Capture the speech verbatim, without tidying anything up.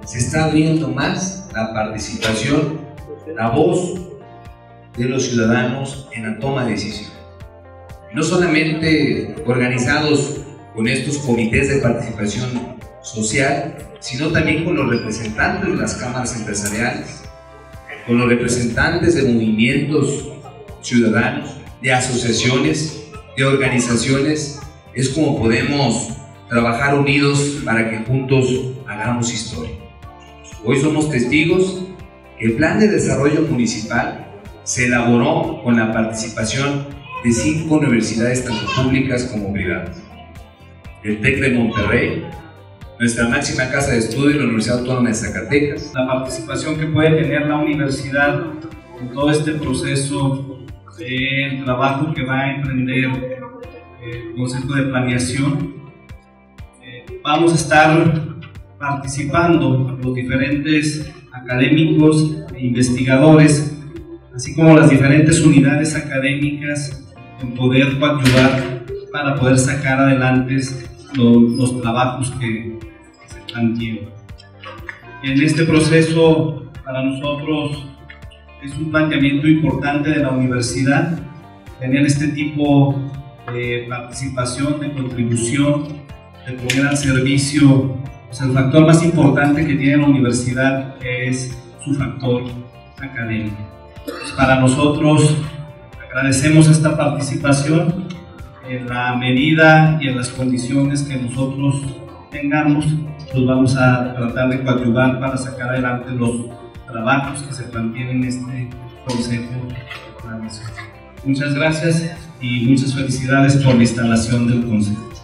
se está abriendo más la participación, la voz de los ciudadanos en la toma de decisiones. No solamente organizados con estos comités de participación social, sino también con los representantes de las cámaras empresariales, con los representantes de movimientos ciudadanos, de asociaciones, de organizaciones. Es como podemos trabajar unidos para que juntos hagamos historia. Hoy somos testigos que el Plan de Desarrollo Municipal se elaboró con la participación de cinco universidades, tanto públicas como privadas. El TEC de Monterrey, nuestra máxima casa de estudio, la Universidad Autónoma de Zacatecas. La participación que puede tener la universidad en todo este proceso del trabajo que va a emprender el Consejo de Planeación. Eh, vamos a estar participando los diferentes académicos e investigadores, así como las diferentes unidades académicas, en poder coadyuvar para poder sacar adelante los, los trabajos que, que se plantean. En este proceso, para nosotros, es un planteamiento importante de la universidad tener este tipo de participación, de contribución, de poner al servicio. Pues el factor más importante que tiene la universidad es su factor académico. Pues para nosotros agradecemos esta participación en la medida y en las condiciones que nosotros tengamos, pues vamos a tratar de coadyuvar para sacar adelante los trabajos que se plantean en este Consejo de Planeación. Muchas gracias y muchas felicidades por la instalación del Consejo.